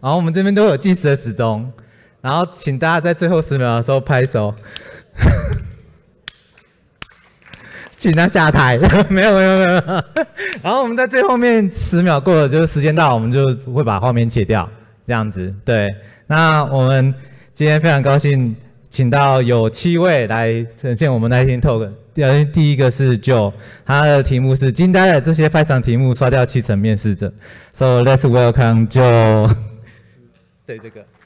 然后我们这边都有计时的时钟，然后请大家在最后10秒的时候拍手，请他下台。没有。然后我们在最后面10秒过了，就是时间到，我们就会把画面切掉，这样子。对，那我们今天非常高兴，请到有7位来呈现我们Lightning Talk。第一个是 Joe， 他的题目是惊呆了，这些5场题目刷掉70%面试者。So let's welcome Joe。对这个。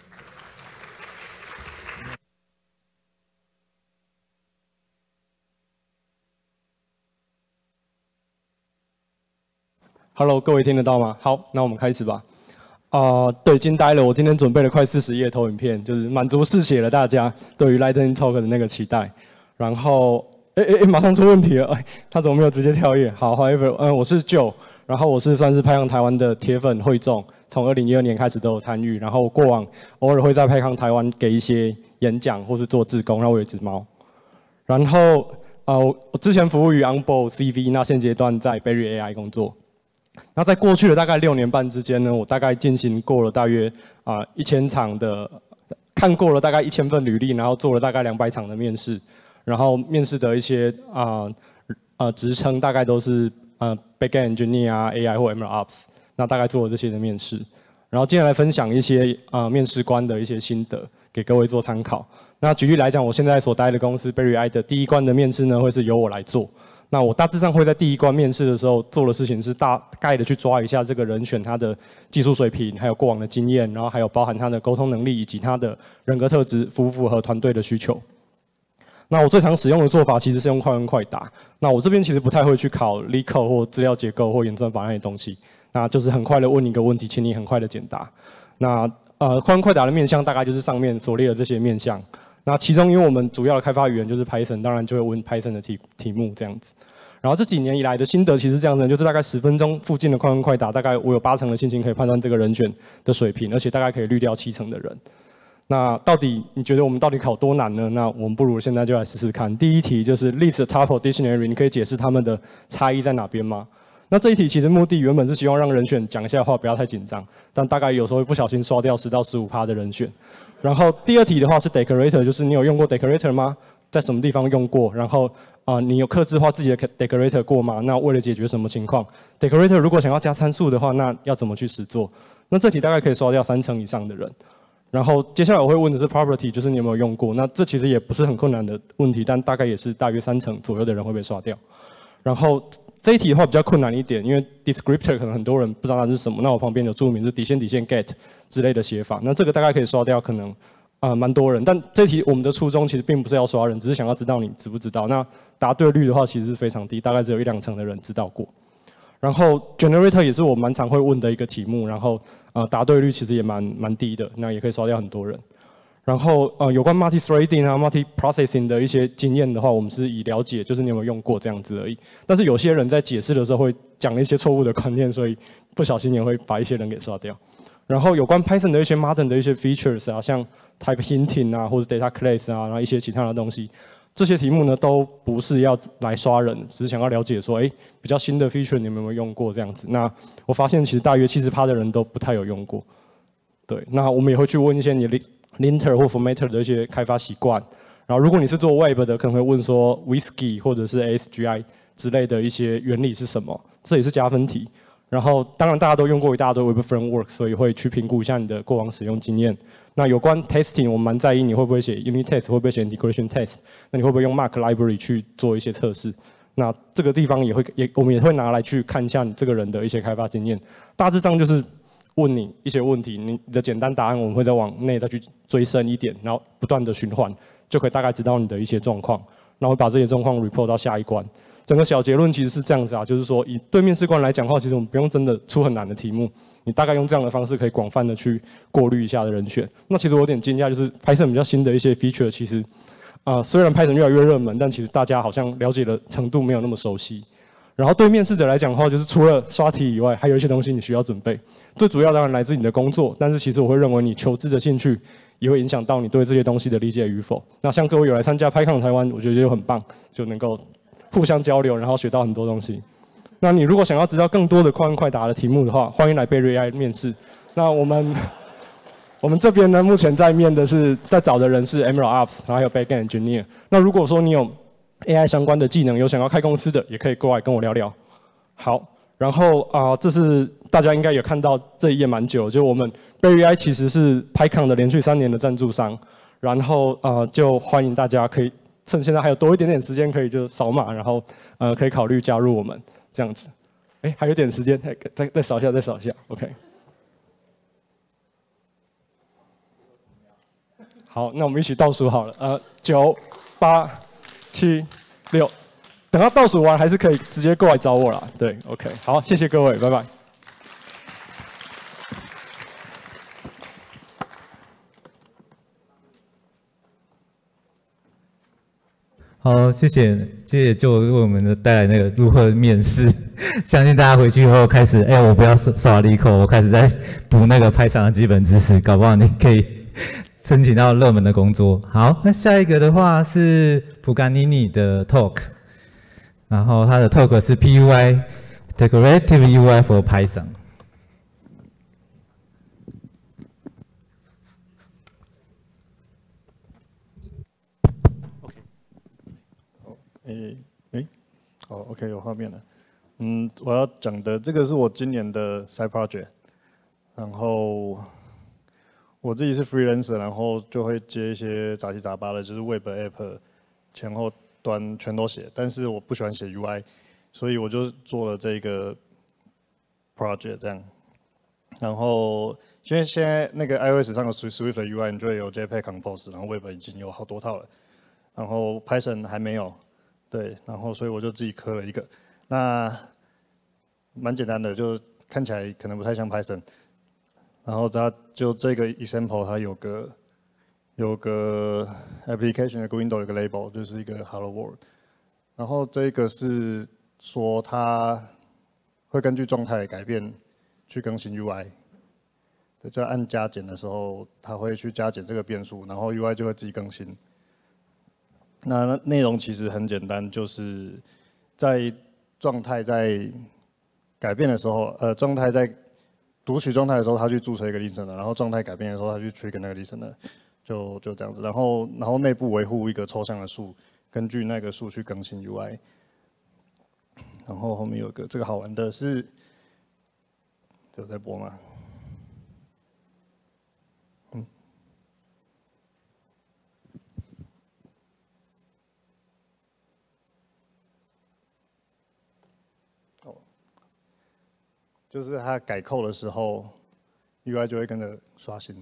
Hello， 各位听得到吗？好，那我们开始吧。对，惊呆了！我今天准备了快40页投影片，就是满足嗜血了大家对于 Lightning Talk 的那个期待。然后，马上出问题了，他怎么没有直接跳页？好 ，However， 我是 Joe， 然后我是算是派康台湾的铁粉会众，从2012年开始都有参与，然后我过往偶尔会在派康台湾给一些演讲或是做志工，然后我有一只猫。然后，我之前服务于 OnBoard、CV， 那现阶段在 Berry AI 工作。那在过去的大概6年半之间呢，我大概进行过了大约1000场的，看过了大概1000份履历，然后做了大概200场的面试，然后面试的一些职称大概都是Backend Engineer 啊、AI 或 MLOps， 那大概做了这些的面试，然后接下来分享一些面试官的一些心得给各位做参考。那举例来讲，我现在所待的公司 Berry AI 的第一关的面试呢，会是由我来做。那我大致上会在第一关面试的时候做的事情是大概的去抓一下这个人选他的技术水平，还有过往的经验，然后还有包含他的沟通能力以及他的人格特质符不符合团队的需求。那我最常使用的做法其实是用快问快答。那我这边其实不太会去考 LeetCode 或资料结构或演算法那些东西，那就是很快的问一个问题，请你很快的简答。那快问快答的面向大概就是上面所列的这些面向。那其中因为我们主要的开发语言就是 Python， 当然就会问 Python 的题目这样子。然后这几年以来的心得其实这样子，就是大概10分钟附近的快问快答，大概我有80%的心情可以判断这个人选的水平，而且大概可以滤掉70%的人。那到底你觉得我们到底考多难呢？那我们不如现在就来试试看。第一题就是 list the tuple dictionary， 你可以解释它们的差异在哪边吗？那这一题其实目的原本是希望让人选讲一下话，不要太紧张，但大概有时候会不小心刷掉10到15%的人选。然后第二题的话是 decorator， 就是你有用过 decorator 吗？在什么地方用过？然后你有客制化自己的 decorator 过吗？那为了解决什么情况 ？decorator 如果想要加参数的话，那要怎么去实做？那这题大概可以刷掉30%以上的人。然后接下来我会问的是 property， 就是你有没有用过？那这其实也不是很困难的问题，但大概也是大约30%左右的人会被刷掉。然后这一题的话比较困难一点，因为 descriptor 可能很多人不知道它是什么。那我旁边有注明是底线 get 之类的写法，那这个大概可以刷掉可能蛮多人。但这题我们的初衷其实并不是要刷人，只是想要知道你知不知道。那答对率的话其实是非常低，大概只有1-2成的人知道过。然后 generator 也是我蛮常会问的一个题目，然后答对率其实也蛮低的，那也可以刷掉很多人。然后有关 multi-threading 啊 multi-processing 的一些经验的话，我们是以了解就是你有没有用过这样子而已。但是有些人在解释的时候会讲了一些错误的观念，所以不小心也会把一些人给刷掉。然后有关 Python 的一些 modern 的一些 features 啊，像 type hinting 啊或者 data class 啊，然后一些其他的东西，这些题目呢都不是要来刷人，只是想要了解说，比较新的 feature 你们有没有用过这样子。那我发现其实大约70%的人都不太有用过。对，那我们也会去问一些你 linter 或 formatter 的一些开发习惯。然后如果你是做 web 的，可能会问说 Whisky 或者是 ASGI 之类的一些原理是什么，这也是加分题。然后当然大家都用过一大堆 web framework， 所以会去评估一下你的过往使用经验。那有关 testing， 我们蛮在意你会不会写 unit test， 会不会写 integration test， 那你会不会用 Mark library 去做一些测试？那这个地方我们也会拿来去看一下你这个人的一些开发经验。大致上就是问你一些问题，你的简单答案我们会再往内再去追深一点，然后不断的循环，就可以大概知道你的一些状况，然后把这些状况 report 到下一关。整个小结论其实是这样子啊，就是说以对面试官来讲的话，其实我们不用真的出很难的题目，你大概用这样的方式可以广泛的去过滤一下的人选。那其实我有点惊讶，就是 Python 比较新的一些 feature， 其实虽然 Python 越来越热门，但其实大家好像了解的程度没有那么熟悉。然后对面试者来讲的话，就是除了刷题以外，还有一些东西你需要准备。最主要当然来自你的工作，但是其实我会认为你求知的兴趣也会影响到你对这些东西的理解与否。那像各位有来参加 PyCon 台湾，我觉得就很棒，就能够互相交流，然后学到很多东西。那你如果想要知道更多的快问快答的题目的话，欢迎来Berry AI 面试。那我们我们这边呢，目前在找的人是 Emerald Ops， 然后还有 Backend Engineer。那如果说你有 AI 相关的技能，有想要开公司的，也可以过来跟我聊聊。好，然后这是大家应该有看到这一页蛮久，就我们 Berry AI 其实是 PyCon 的连续3年的赞助商，然后就欢迎大家可以趁现在还有多一点点时间，可以就扫码，然后可以考虑加入我们这样子。哎，还有点时间，再扫一下，再扫一下 ，OK。好，那我们一起倒数好了，9、8、7、6，等到倒数完还是可以直接过来找我啦。对 ，OK， 好，谢谢各位，拜拜。 好，谢谢就为我们带来那个如何面试，相信大家回去以后开始，我不要耍离口，我开始在补那个Python的基本知识，搞不好你可以申请到热门的工作。好，那下一个的话是普甘尼尼的 talk， 然后他的 talk 是 PUI Decorative UI for Python。 好 ，OK， 有画面了。我要讲的这个是我今年的 side project， 然后我自己是 freelancer， 然后就会接一些杂七杂八的，就是 Web App 前后端全都写，但是我不喜欢写 UI， 所以我就做了这个 project 这样。然后因为现在那个 iOS 上的 Swift 的 UI， 你就会有 JPEG Compose， 然后 Web 已经有好多套了，然后 Python 还没有。对，然后所以我就自己刻了一个，那蛮简单的，就看起来可能不太像 Python， 然后它就这个 example 它有个 application 的 window 有个 label， 就是一个 hello world， 然后这个是说它会根据状态改变去更新 UI， 对，就按加减的时候，它会去加减这个变数，然后 UI 就会自己更新。那内容其实很简单，就是在状态在改变的时候，状态在读取状态的时候，它去注册一个 listener， 然后状态改变的时候，它去 trigger 那个 listener， 就这样子。然后内部维护一个抽象的数，根据那个数去更新 UI。然后后面有个这个好玩的是，有在播吗？就是它改扣的时候 ，UI 就会跟着刷新。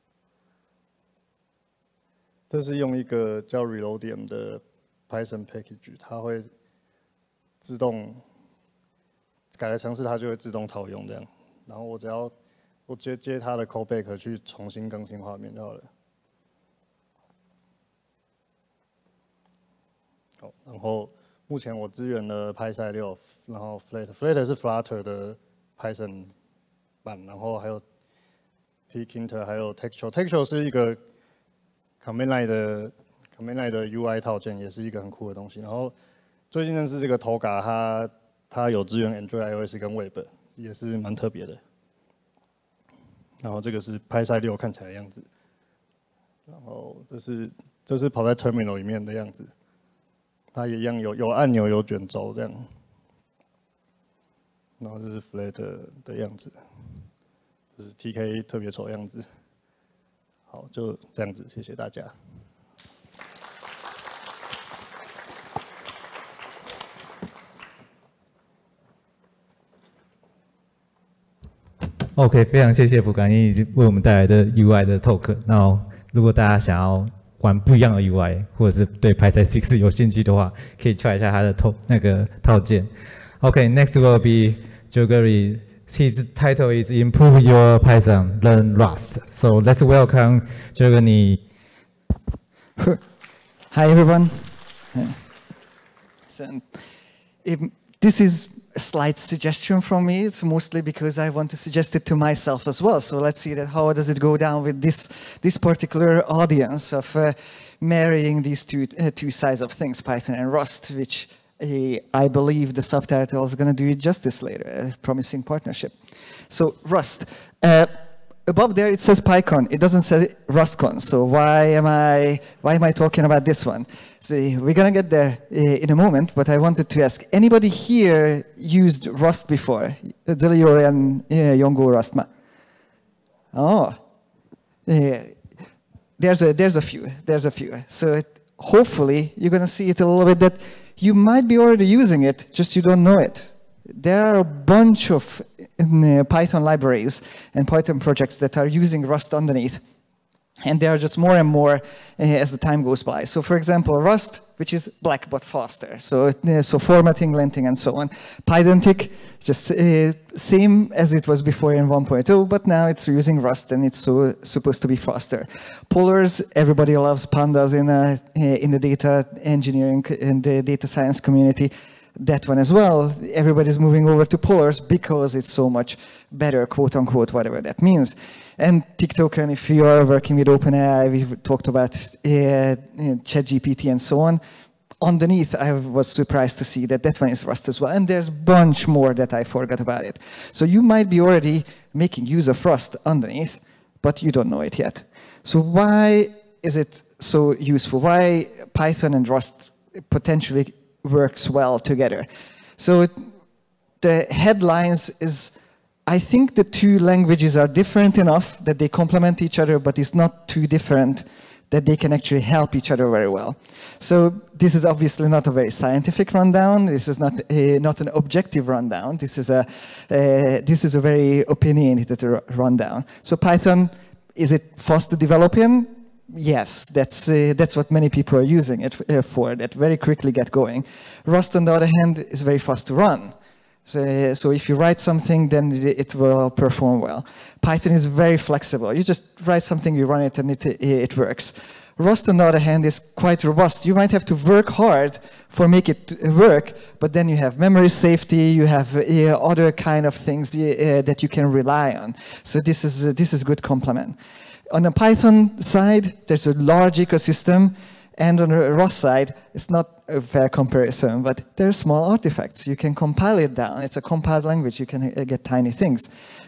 这是用一个叫 Reloadium 的 Python package， 它会自动改了程式，它就会自动套用这样。然后我接它的 callback 去重新更新画面就好了。好，然后目前我支援了 Python 6，然后 Flat 是 Flutter 的 Python 版，然后还有 Tkinter， 还有 Textual。Textual 是一个 Command Line 的 UI 套件，也是一个很酷的东西。然后最近认识这个 Toga， 它有支援 Android、iOS 跟 Web， 也是蛮特别的。然后这个是 Python 6看起来的样子，然后这是跑在 Terminal 里面的样子，它也一样有按钮有卷轴这样。然后这是 Flat 的样子，这是 TK 特别丑的样子。好，就这样子，谢谢大家。 OK， 非常谢谢福甘尼为我们带来的 UI 的 talk。那如果大家想要玩不一样的 UI， 或者是对 Python 6有兴趣的话，可以 try 一下它的套件。OK，next will be Joe His title is Improve Your Python, Learn Rust. So let's welcome Joe. Hi everyone. So, this is a slight suggestion from me. It's mostly because I want to suggest it to myself as well. So let's see that how does it go down with this particular audience of marrying these two sides of things, Python and Rust, which I believe the subtitle is going to do it justice later, a promising partnership. So Rust. above there it says PyCon. It doesn't say RustCon. So why am I talking about this one? So we're gonna get there in a moment. But I wanted to ask: anybody here used Rust before? Delio and Yongo Rustma. Oh, there's a few. So hopefully you're gonna see it a little bit that you might be already using it, just you don't know it. There are a bunch of Python libraries and Python projects that are using Rust underneath. And there are just more and more as the time goes by. So for example, Rust, which is black but faster. So formatting, linting, and so on. Pydantic, just same as it was before in 1.0, but now it's using Rust and it's supposed to be faster. Polars, everybody loves pandas in the data engineering and the data science community. That one as well, everybody's moving over to Polars because it's so much better, quote unquote, whatever that means. And TikToken, if you are working with OpenAI, we've talked about ChatGPT and so on. Underneath, I was surprised to see that one is Rust as well. And there's a bunch more that I forgot about it. So you might be already making use of Rust underneath, but you don't know it yet. So why is it so useful? Why Python and Rust potentially works well together? So the headlines is, I think the two languages are different enough that they complement each other, but it's not too different that they can actually help each other very well. So this is obviously not a very scientific rundown. This is not an objective rundown. This is a very opinionated rundown. So Python, is it fast to develop in? Yes, that's what many people are using it for, that very quickly get going. Rust, on the other hand, is very fast to run. So if you write something, then it will perform well. Python is very flexible. You just write something, you run it, and it works. Rust, on the other hand, is quite robust. You might have to work hard for make it work, but then you have memory safety, you have other kind of things that you can rely on. So this is good complement. On the Python side, there's a large ecosystem, and on the Rust side, it's not a fair comparison, but there are small artifacts. You can compile it down. It's a compiled language. You can get tiny things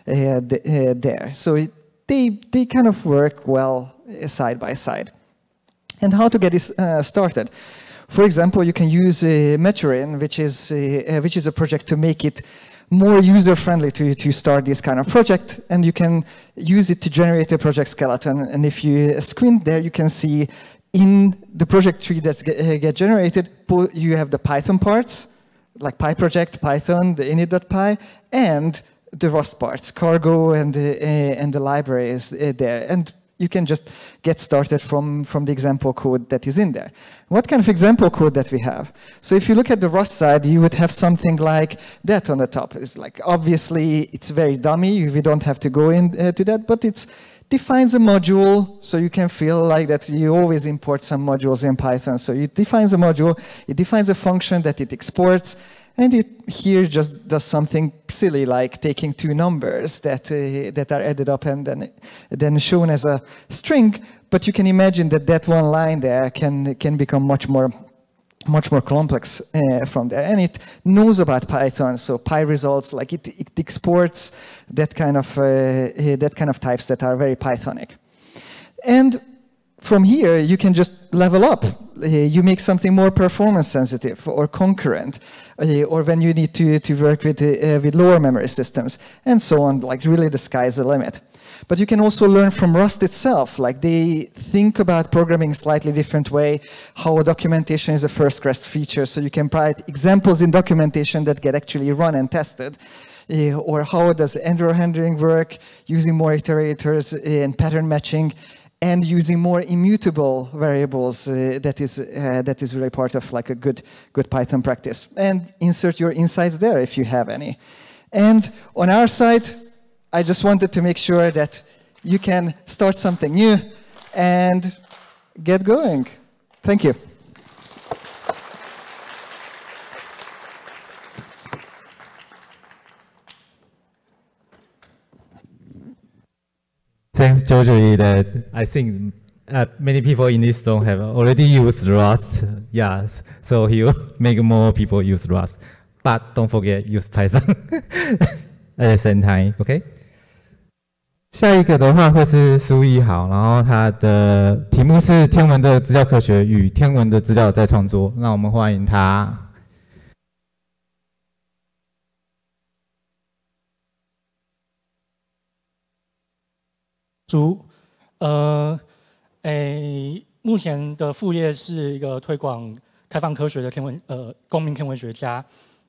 there. So they kind of work well side by side. And how to get this started? For example, you can use Meteorin, which is a project to make it more user-friendly to start this kind of project, and you can use it to generate a project skeleton. And if you squint there, you can see in the project tree that get generated, you have the Python parts, like PyProject, Python, the init.py, and the Rust parts, cargo and the libraries there. And you can just get started from the example code that is in there. What kind of example code that we have? So if you look at the Rust side, you would have something like that on the top. It's like, obviously, it's very dummy. We don't have to go into that, but it defines a module, so you can feel like that you always import some modules in Python. So it defines a module, it defines a function that it exports, and it here just does something silly like taking two numbers that are added up and then shown as a string. But you can imagine that one line there can become much more complex from there. And it knows about Python, so PyResults, like it exports that kind of types that are very Pythonic. And from here, you can just level up. You make something more performance sensitive or concurrent, or when you need to work with lower memory systems, and so on. Like really, the sky's the limit. But you can also learn from Rust itself. Like they think about programming a slightly different way, how documentation is a first-class feature, so you can provide examples in documentation that get actually run and tested. Or how does error handling work, using more iterators and pattern matching, and using more immutable variables that is really part of like a good Python practice. And insert your insights there if you have any. And on our side, I just wanted to make sure that you can start something new and get going. Thank you. Thanks, Jojo. That I think many people in this zone have already used Rust. Yes, so he will make more people use Rust. But don't forget, use Python at the same time, okay? 下一个的话会是苏一豪，然后他的题目是天文的资料科学与天文的资料再创作。那我们欢迎他。 目前的副业是一个推广开放科学的公民天文学家。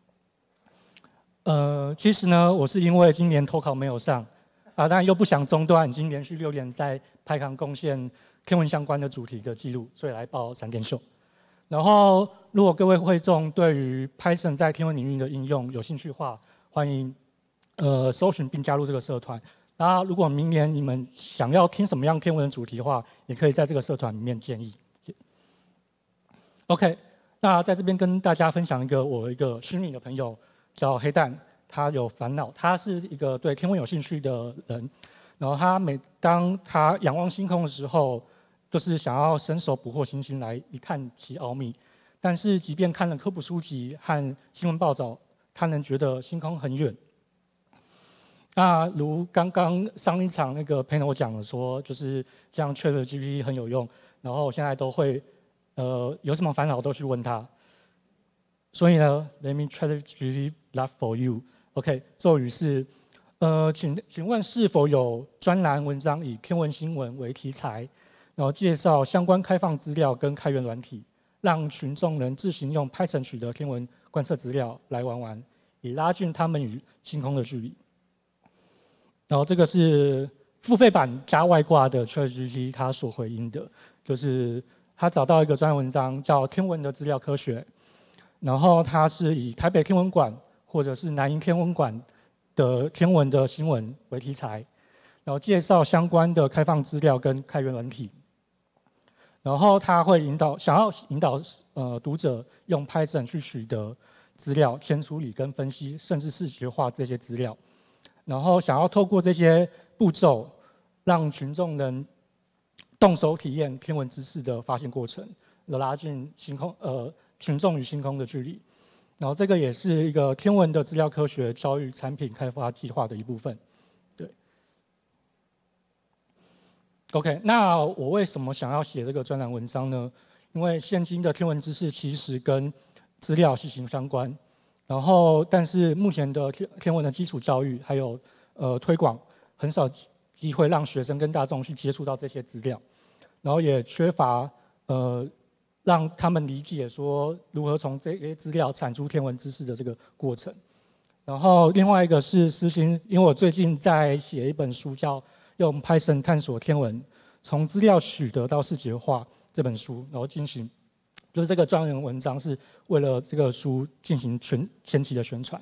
其实呢，我是因为今年投考没有上，当然又不想中断，已经连续6年在派康贡献天文相关的主题的记录，所以来报闪电秀。然后，如果各位会众对于 Python 在天文领域的应用有兴趣的话，欢迎搜寻并加入这个社团。那如果明年你们想要听什么样天文的主题的话，也可以在这个社团里面建议。OK， 那在这边跟大家分享我一个虚拟的朋友，叫黑蛋，他有烦恼，他是一个对天文有兴趣的人，然后每当他仰望星空的时候，就是想要伸手捕获星星来一探其奥秘，但是即便看了科普书籍和新闻报道，他能觉得星空很远。那如刚刚上一场那个 panel 讲了说，就是像 ChatGPT 很有用，然后我现在都会有什么烦恼都去问他。所以呢 ，Let me ChatGPT that for you。OK， 咒语是请问是否有专栏文章以天文新闻为题材，然后介绍相关开放资料跟开源软体，让群众能自行用 Python 取得天文观测资料来玩，以拉近他们与星空的距离。然后这个是付费版加外挂的 ChatGPT 他所回应的，就是他找到一个专栏文章叫《天文的资料科学》，然后它是以台北天文馆或者是南营天文馆的天文的新闻为题材，然后介绍相关的开放资料跟开源软体，然后他会想要引导读者用 Python 去取得资料、先处理跟分析，甚至视觉化这些资料。然后想要透过这些步骤，让群众能动手体验天文知识的发现过程，拉近群众与星空的距离。然后这个也是一个天文的资料科学教育产品开发计划的一部分。对。OK， 那我为什么想要写这个专栏文章呢？因为现今的天文知识其实跟资料息息相关。然后，但是目前的天文的基础教育还有推广，很少机会让学生跟大众去接触到这些资料，然后也缺乏让他们理解说如何从这些资料产出天文知识的这个过程。然后另外一个是私心，因为我最近在写一本书，叫《用 Python 探索天文：从资料取得到视觉化》这本书，然后进行。就是这个专栏文章是为了这个书进行前期的宣传。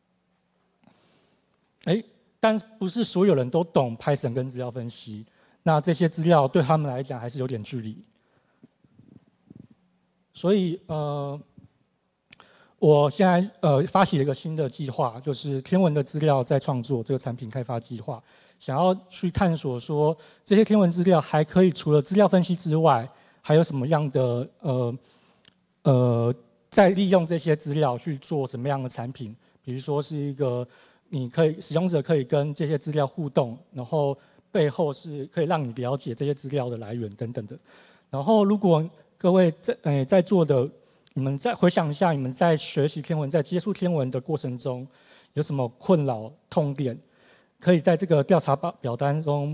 但不是所有人都懂 Python 跟资料分析，那这些资料对他们来讲还是有点距离。所以我现在发起了一个新的计划，就是天文的资料再创作这个产品开发计划，想要去探索说这些天文资料还可以除了资料分析之外，还有什么样的再利用这些资料去做什么样的产品？比如说是一个使用者可以跟这些资料互动，然后背后是可以让你了解这些资料的来源等等的。然后如果各位在座的，你们再回想一下，你们在学习天文、在接触天文的过程中，有什么困扰、痛点，可以在这个调查表单中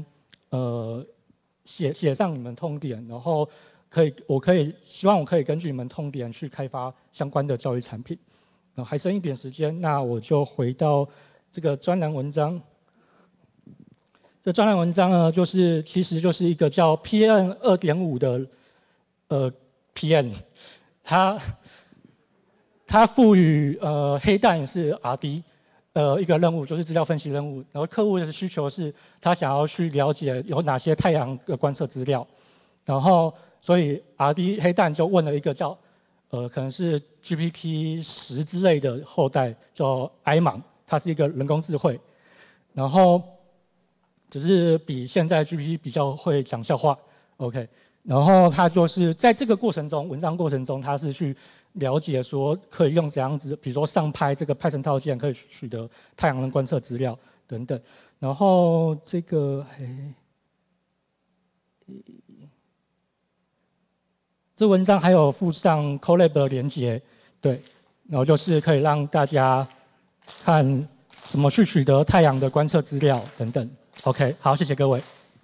写上你们痛点，然后希望我可以根据你们痛点去开发相关的教育产品。然后还剩一点时间，那我就回到这个专栏文章。这专栏文章呢，其实就是一个叫 PM 2.5的PM， 它赋予黑蛋是 RD 一个任务，就是资料分析任务。然后客户的需求是他想要去了解有哪些太阳的观测资料，然后所以 RD 黑蛋就问了一个叫可能是 GPT-10之类的后代，叫 iMon， 它是一个人工智慧，然后只是比现在 GPT 比较会讲笑话。OK， 然后他就是在这个过程中，文章过程中，他是去了解说可以用怎样子，比如说上拍这个Python套件可以取得太阳能观测资料等等。然后这个这文章还有附上 Colab 的连接，对，然后就是可以让大家看怎么去取得太阳的观测资料等等。OK， 好，谢谢各位。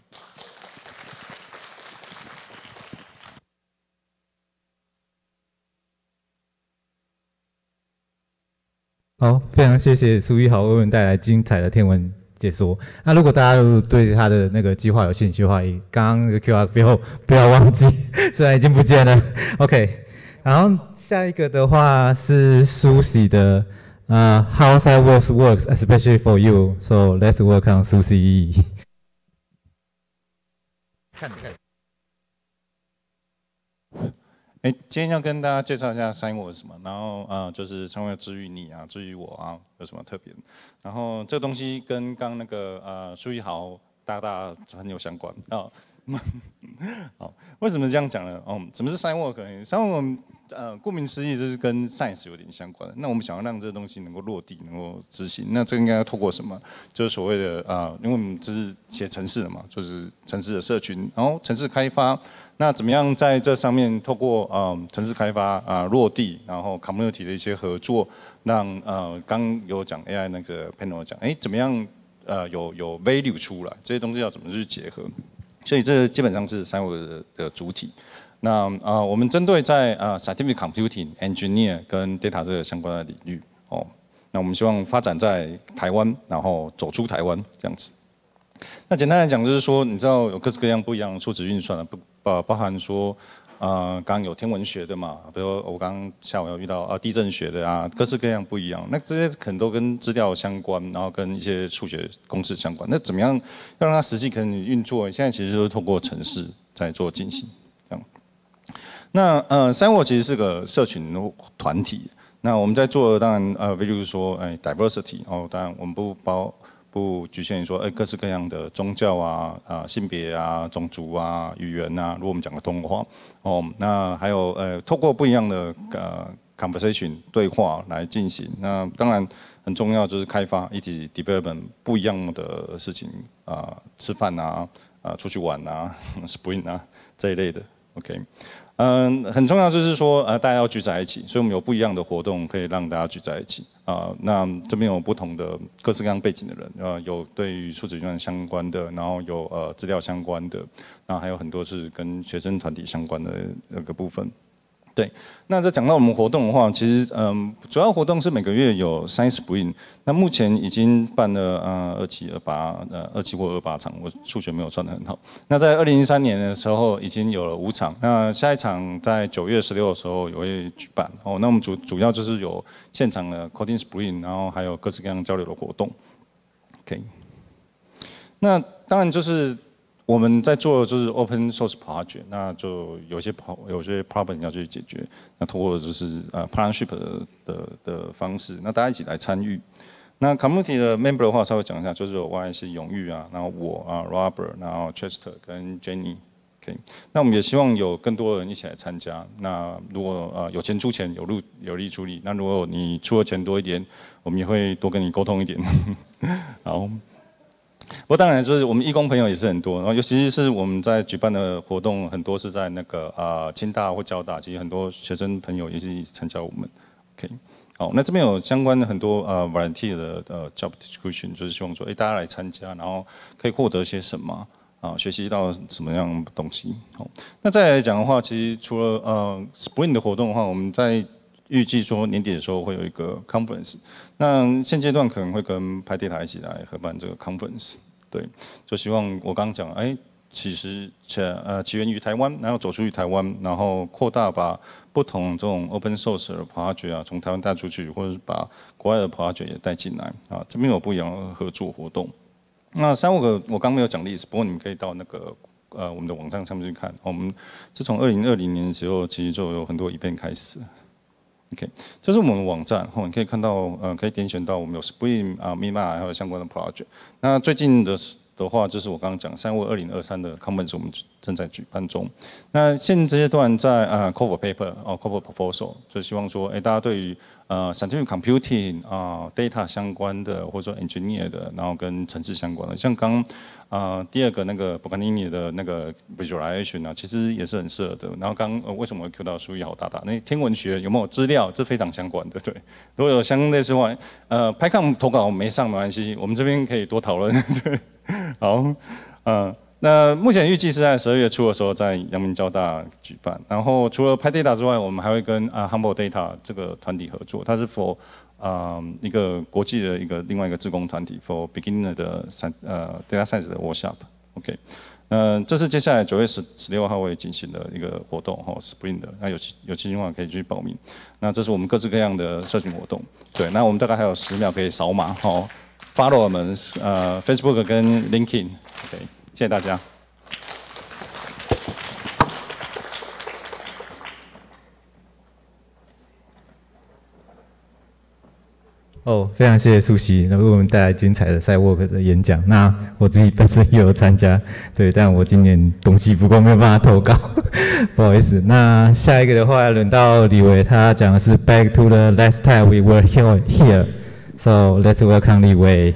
好，非常谢谢苏一豪为我们带来精彩的天文解说。那如果大家对他的那个计划有兴趣的话，刚刚那个 QR 不要忘记，虽然已经不见了。OK， 然后下一个的话是苏西的How Cyworks works especially for you. So let's welcome 苏西。 今天要跟大家介绍一下 Cyworks 什么，然后就是Cyworks治愈你啊，治愈我啊，有什么特别的？然后这个东西跟刚那个苏一豪大很有相关啊。好，为什么这样讲呢？什么是 Cyworks？Cyworks 顾名思义就是跟 science 有点相关的。那我们想要让这个东西能够落地，能够执行，那这应该要透过什么？就是所谓的因为我们这是写程式的嘛，就是程式的社群，然后程式开发。那怎么样在这上面透过程式开发落地，然后 community 的一些合作，让刚有讲 AI 那个 panel 讲，怎么样有 value 出来，这些东西要怎么去结合？所以这基本上是Cyworks的主体。那我们针对在scientific computing、engineer 跟 data 这个相关的领域那我们希望发展在台湾，然后走出台湾这样子。那简单来讲就是说，你知道有各式各样不一样的数值运算包含说刚刚有天文学的嘛，比如我刚刚下午有遇到地震学的各式各样不一样。那这些可能都跟资料相关，然后跟一些数学公式相关。那怎么样要让它实际可能运作？现在其实都是透过程式在做进行。这样。那Cyworks其实是个社群团体。那我们在做的当然比如说diversity 当然我们不局限于说各式各样的宗教性别种族语言如果我们讲的通话那还有透过不一样的conversation 对话来进行。那当然很重要就是开发一起 development 不一样的事情吃饭出去玩sprint 这一类的 OK。很重要就是说大家要聚在一起，所以我们有不一样的活动可以让大家聚在一起那这边有不同的各式各样背景的人有对于数值运算相关的，然后有资料相关的，然后还有很多是跟学生团体相关的那个部分。对，那在讲到我们活动的话，其实主要活动是每个月有Science Spring，那目前已经办了27、28或28场，我数学没有算得很好。那在2013年的时候已经有了5场，那下一场在9月16的时候也会举办那我们主要就是有现场的 Coding Spring， 然后还有各式各样交流的活动。OK， 那当然就是。我们在做的就是 open source project， 那就有些 problem 要去解决，那通过就是partnership 的方式，那大家一起来参与。那 community 的 member 的话，稍微讲一下，就是有 YC 永玉然后我Robert， 然后 Chester 跟 Jenny。OK， 那我们也希望有更多人一起来参加。那如果有钱出钱，有力出力。那如果你出的钱多一点，我们也会多跟你沟通一点。好。不过当然就是我们义工朋友也是很多，然后尤其是我们在举办的活动很多是在那个清大或交大，其实很多学生朋友也是一起参加我们。OK， 好，那这边有相关的很多volunteer 的job description， 就是希望说大家来参加，然后可以获得些什么学习到什么样的东西。好，那再来讲的话，其实除了Spring 的活动的话，我们在预计说年底的时候会有一个 conference， 那现阶段可能会跟PyData 一起来合办这个 conference， 对，就希望我刚刚讲，其实起源于台湾，然后走出去台湾，然后扩大把不同这种 open source 的 project 从台湾带出去，或者是把国外的 project 也带进来这边有不一样的合作活动。那3-5个我刚没有讲例子，不过你们可以到那个我们的网站上面去看，我们是从2020年的时候其实就有很多event开始。OK， 这是我们的网站，你可以看到，可以点选到我们有 Spring、Mima 还有相关的 project。那最近的的话，就是我刚刚讲3月2023的 conference 我们正在举办中。那现阶段在cover paper cover proposal， 就希望说，大家对于scientific computing data 相关的，或者说 engineer 的，然后跟程式相关的，像刚第二个那个 Boganini 的那个 visualization 啊，其实也是很适合的。然后为什么会 Q 到苏一豪大大？那天文学有没有资料？这非常相关的，对。如果有相类似的话，PyCon 投稿没上没关系，我们这边可以多讨论。对，好，那目前预计是在12月初的时候在阳明交大举办。然后除了 PyData 之外，我们还会跟Humble Data 这个团体合作，它是 for 一个国际的另外一个志工团体 for beginner 的data science 的 workshop。OK， 这是接下来9月16号会进行的一个活动，Spring 的。那有兴趣的话可以去报名。那这是我们各式各样的社群活动。对，那我们大概还有10秒可以扫码follow 我们Facebook 跟 LinkedIn。OK， 谢谢大家。 非常谢谢苏西，为我们带来精彩的Cywork的演讲。那我自己本身也有参加，对，但我今年东西不够，没有办法投稿，不好意思。那下一个的话，轮到李维，他讲的是 Back to the last time we were here. So let's welcome Li Wei.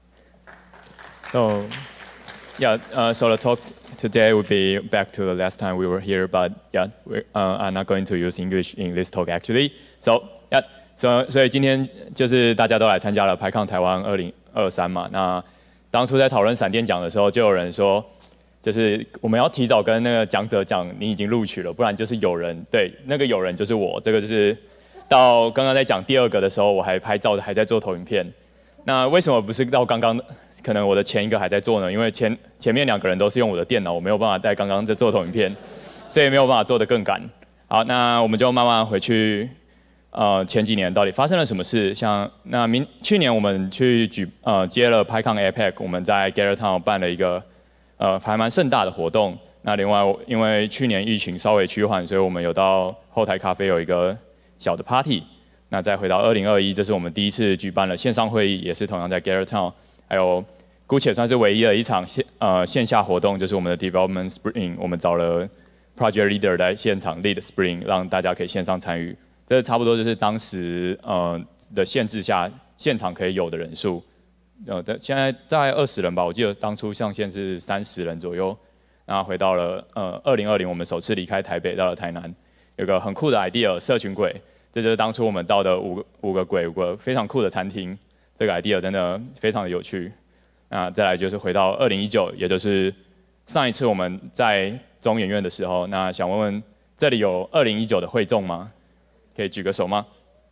So, yeah, so the talk today would be back to the last time we were here, but yeah, I'm not going to use English in this talk actually. So, yeah. 所以今天就是大家都来参加了 PyCon 台湾2023嘛。那当初在讨论闪电奖的时候，就有人说，就是我们要提早跟那个讲者讲你已经录取了，不然就是有人，对，那个有人就是我。这个就是到刚刚在讲第二个的时候，我还拍照还在做投影片。那为什么不是到刚刚可能我的前一个还在做呢？因为前面2个人都是用我的电脑，我没有办法在刚刚在做投影片，所以没有办法做得更赶。好，那我们就慢慢回去。前几年到底发生了什么事？像去年我们去接了 PyCon APEC， 我们在 Gathertown 办了一个还蛮盛大的活动。那另外因为去年疫情稍微趋缓，所以我们有到后台咖啡有一个小的 party。那再回到2021，这是我们第一次举办了线上会议，也是同样在 Gathertown， 还有姑且算是唯一的一场线下活动，就是我们的 Development Spring， 我们找了 Project Leader 来现场 lead Spring， 让大家可以线上参与。这差不多就是当时的限制下现场可以有的人数，现在在20人吧，我记得当初上限是30人左右。然后回到了2020，我们首次离开台北到了台南，有个很酷的 idea 社群轨，这就是当初我们到的五个非常酷的餐厅，这个 idea 真的非常的有趣。那再来就是回到2019，也就是上一次我们在中研院的时候，那想问问这里有2019的会众吗？可以举个手吗？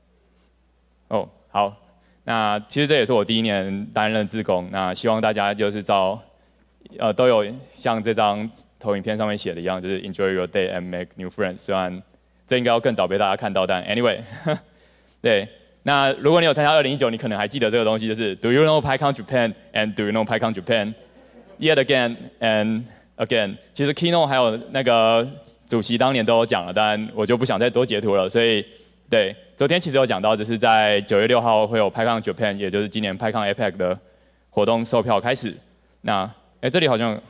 好，那其实这也是我第1年担任志工，那希望大家就是都有像这张投影片上面写的一样，就是 Enjoy your day and make new friends。虽然这应该要更早被大家看到，但 anyway， 对。那如果你有参加2019，你可能还记得这个东西，就是 Do you know PyCon Japan and Do you know PyCon Japan? Yet again and again。其实 Keynote 还有那个主席当年都有讲了，但我就不想再多截图了。所以，对，昨天其实有讲到，就是在9月6号会有 PyCon Japan， 也就是今年 PyCon APEC 的活动售票开始。那，这里好像。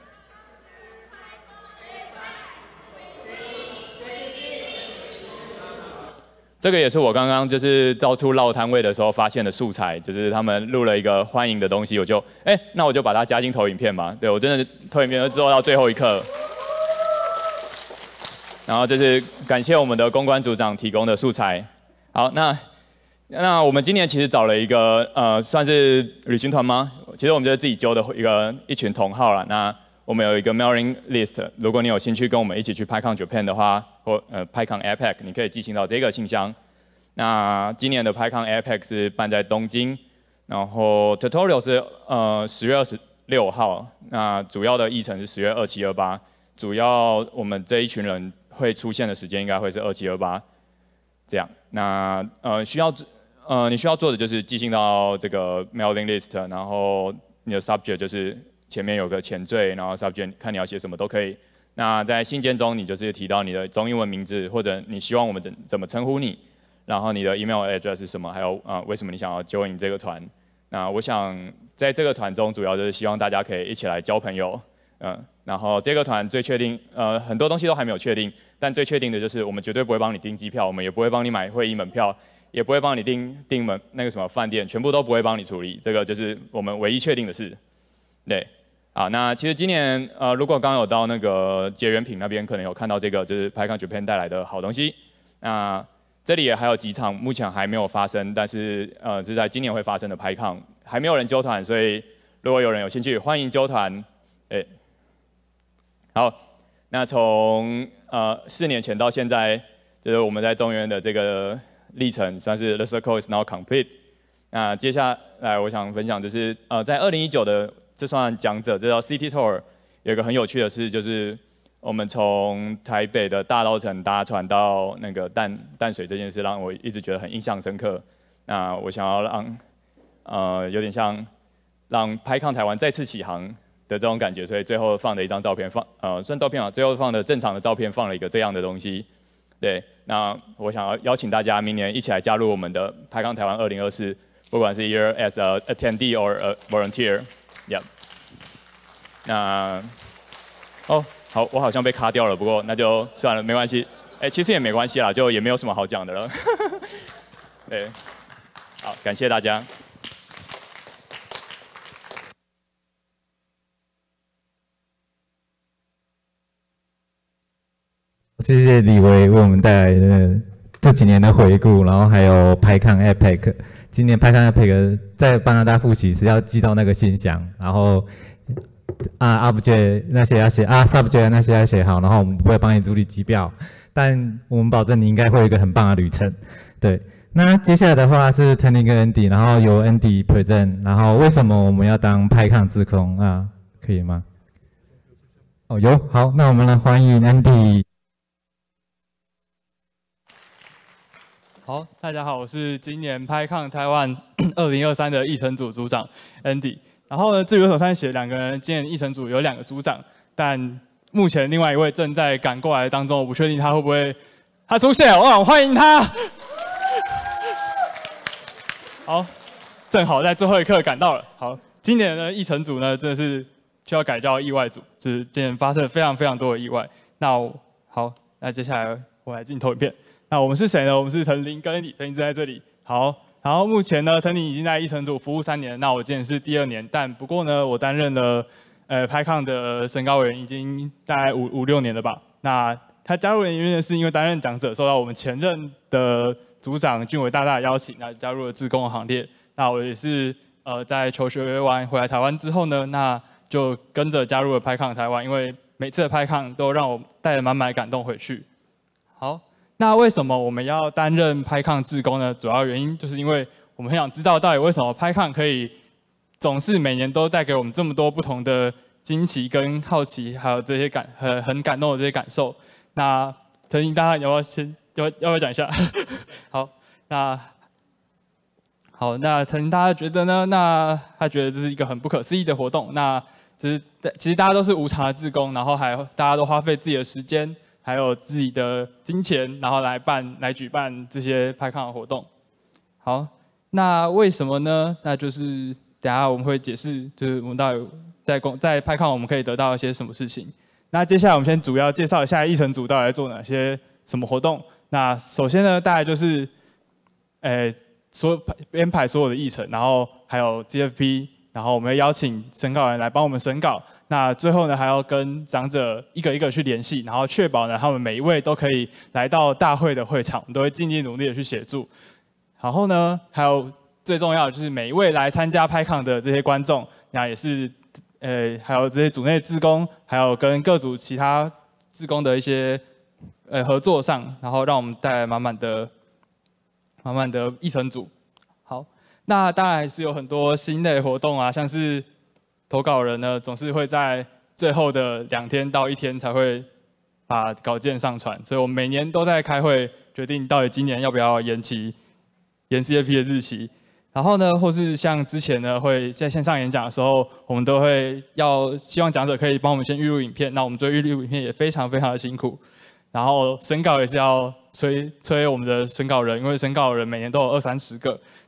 这个也是我刚刚就是到处绕摊位的时候发现的素材，就是他们录了一个欢迎的东西，我就那我就把它加进投影片吧。对，我真的投影片都做到最后一刻。然后这是感谢我们的公关组长提供的素材。好，那我们今年其实找了一个算是旅行团吗？其实我们就是自己揪的一群同好啦。那我们有一个 mailing list， 如果你有兴趣跟我们一起去 PyCon Japan 的话，或PyCon APEC， 你可以寄信到这个信箱。那今年的 PyCon APEC 是办在东京，然后 tutorial 是10月26号，那主要的议程是10月27、28，主要我们这一群人会出现的时间应该会是27、28这样。那你需要做的就是寄信到这个 mailing list， 然后你的 subject 就是前面有个前缀，然后 subject 看你要写什么都可以。那在信件中，你就是提到你的中英文名字，或者你希望我们怎么称呼你，然后你的 email address 是什么，还有为什么你想要 join 这个团。 那我想在这个团中，主要就是希望大家可以一起来交朋友，然后这个团最确定，很多东西都还没有确定，但最确定的就是我们绝对不会帮你订机票，我们也不会帮你买会议门票，也不会帮你订那个什么饭店，全部都不会帮你处理，这个就是我们唯一确定的事。对，啊，那其实今年如果刚有到那个结缘品那边，可能有看到这个就是 PyCon Japan 带来的好东西。那这里也还有几场目前还没有发生，但是是在今年会发生的 PyCon， 还没有人揪团，所以如果有人有兴趣，欢迎揪团。好，那从4年前到现在，就是我们在中原的这个历程，算是 the circle is now complete。那接下来我想分享就是在2019的这算讲者，这叫 City Tour， 有一个很有趣的事，就是我们从台北的大稻埕搭船到那个淡水这件事，让我一直觉得很印象深刻。那我想要让有点像让PyCon台湾再次起航的这种感觉，所以最后放的一张照片算照片啊，最后放的正常的照片放了一个这样的东西。对，那我想要邀请大家明年一起来加入我们的PyCon台湾2024，不管是 either as a attendee or a volunteer。Yeah。那好，我好像被卡掉了，不过那就算了，没关系。其实也没关系啦，就也没有什么好讲的了。对，好，感谢大家。 谢谢李维为我们带来的这几年的回顾，然后还有PyCon Epic， 今年PyCon Epic 在帮大家复习是要寄到那个信箱，然后object 那些要写subject 那些要写好，然后我们不会帮你处理机票，但我们保证你应该会有一个很棒的旅程。对，那接下来的话是 Tony 跟 Andy， 然后由 Andy present， 然后为什么我们要当PyCon志工啊？可以吗？有，好，那我们来欢迎 Andy。 好，大家好，我是今年PyCon台湾2023的议程组组长 Andy。然后呢，至于我手上写2个人，今年议程组有2个组长，但目前另外一位正在赶过来当中，我不确定他会不会出现，我欢迎他。好，正好在最后一刻赶到了。好，今年的议程组呢，真的是需要改叫意外组，就是今年发生了非常非常多的意外。那接下来我来进投影片。那我们是谁呢？我们是腾林跟李，腾林在这里。好，然后目前呢，腾林已经在议程组服务3年，那我今年是第2年，但不过呢，我担任了PyCon 的审稿委员已经大概5、6年了吧。那他加入的原因是因为担任讲者，受到我们前任的组长俊伟大大的邀请，那加入了志工的行列。那我也是在求学完回来台湾之后呢，那就跟着加入了PyCon台湾，因为每次的PyCon都让我带着满满的感动回去。好。那为什么我们要担任PyCon志工呢？主要原因就是因为我们很想知道到底为什么PyCon可以总是每年都带给我们这么多不同的惊奇跟好奇，还有这些很感动的这些感受。那腾林大家要不要讲一下？那腾林大家觉得呢？那他觉得这是一个很不可思议的活动。那其实大家都是无偿的志工，然后大家都花费自己的时间。还有自己的金钱，然后来举办这些PyCon的活动。好，那为什么呢？那就是等下我们会解释，就是我们到底在PyCon我们可以得到一些什么事情。那接下来我们先主要介绍一下议程组到底在做哪些什么活动。那首先呢，大概就是编排所有的议程，然后还有 GFP， 然后我们会邀请审稿人来帮我们审稿。那最后呢，还要跟长者一个一个去联系，然后确保呢，他们每一位都可以来到大会的会场，我们都会尽力努力的去协助。然后呢，还有最重要的就是每一位来参加PyCon的这些观众，那也是还有这些组内志工，还有跟各组其他志工的一些合作上，然后让我们带来满满的议程组。好，那当然还是有很多新的活动啊，像是投稿人呢，总是会在最后的2天到1天才会把稿件上传，所以我们每年都在开会，决定到底今年要不要延 CFP 的日期。然后呢，或是像之前呢，会在线上演讲的时候，我们都会希望讲者可以帮我们先预录影片，那我们做预录影片也非常非常的辛苦。然后审稿也是要催我们的审稿人，因为审稿人每年都有20-30个。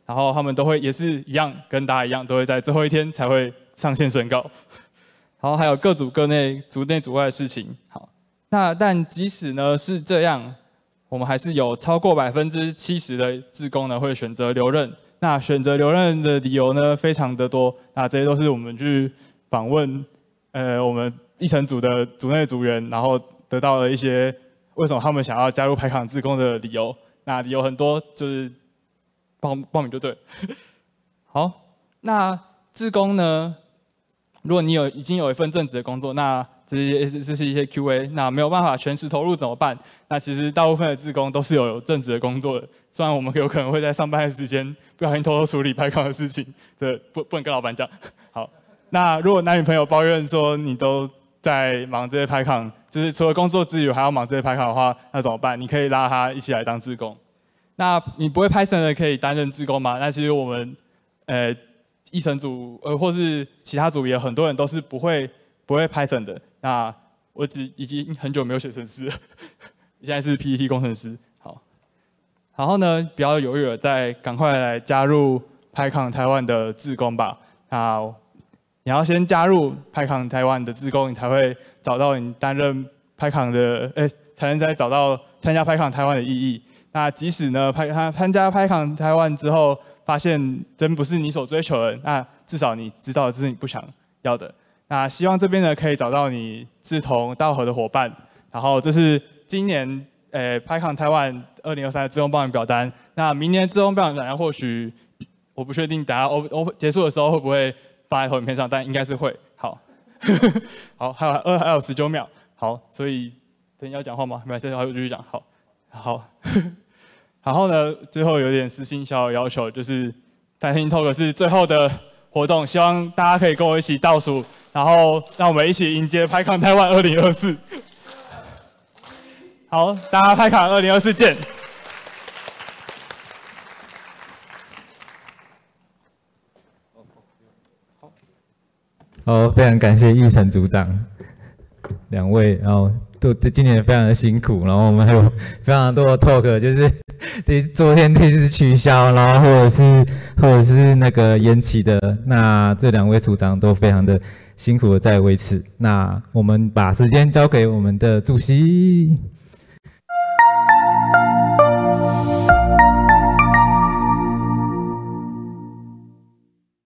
然后他们都会也是一样，跟大家一样，都会在最后一天才会上线申告。然后还有各组各内组内组外的事情。好，但即使呢是这样，我们还是有超过70%的志工呢会选择留任。那选择留任的理由呢非常的多，那这些都是我们去访问我们议程组的组内组员，然后得到了一些为什么他们想要加入排抗志工的理由。那理由很多，就是报名就对了。好，那志工呢，如果你已经有一份正职的工作，那这是一些 QA， 那没有办法全时投入怎么办？那其实大部分的志工都是有正职的工作的，虽然我们有可能会在上班的时间不小心偷偷处理排抗的事情，这不能跟老板讲。好，那如果男女朋友抱怨说你都在忙这些排抗，就是除了工作之余还要忙这些排抗的话，那怎么办？你可以拉他一起来当志工。那你不会 Python 的可以担任志工吗？那其实我们议程组或是其他组别很多人都是不会 Python 的。那我已经很久没有写程式了，现在是 PPT 工程师。好，然后呢，不要犹豫了，再赶快来加入 PyCon 台湾的志工吧。那你要先加入 PyCon 台湾的志工，你才会找到你担任 PyCon 的，才能再找到参加 PyCon 台湾的意义。那即使呢，参加 PyCon 台湾之后，发现真不是你所追求的，那至少你知道这是你不想要的。那希望这边呢可以找到你志同道合的伙伴。然后这是今年PyCon 台湾2023的志工报名表单。那明年志工报名表单或许我不确定，等下结束的时候会不会放在投影片上，但应该是会。好，好，还有19秒。好，所以等你要讲话吗？没关系，我继续讲。好，然后呢，最后有点私心小要求，就是 Lightning Talk 是最后的活动，希望大家可以跟我一起倒数，然后让我们一起迎接PyCon 台湾2024。好，大家PyCon 2024见。 好，非常感谢议程组长2位，然后今年非常的辛苦，然后我们还有非常多的 talk， 就是昨天临时取消，然后或者是那个延期的，那这2位组长都非常的辛苦的在维持。那我们把时间交给我们的主席。